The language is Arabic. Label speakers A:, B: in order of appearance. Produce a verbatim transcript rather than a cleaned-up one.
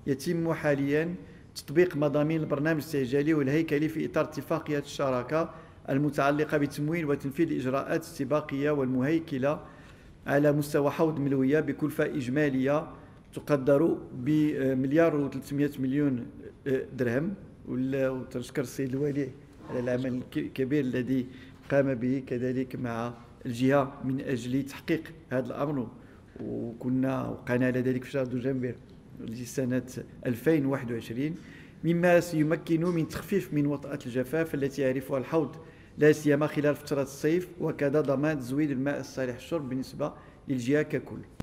A: يتم حاليا تطبيق مضامين البرنامج الاستعجالي والهيكلي في إطار اتفاقية الشراكة المتعلقة بتمويل وتنفيذ الإجراءات الاستباقية والمهيكلة على مستوى حوض ملوية بكلفة إجمالية تقدر بمليار وثلاثمائة مليون درهم. وتشكر السيد الوالي على العمل الكبير الذي قام به كذلك مع الجهة من أجل تحقيق هذا الأمر، وكنا وقعنا على ذلك في شهر دجنبر لسنة ألفين وواحد وعشرين، مما سيمكن من تخفيف من وطأة الجفاف التي يعرفها الحوض لا سيما خلال فترة الصيف، وكذا ضمان تزويد الماء الصالح للشرب بالنسبة للجهة ككل.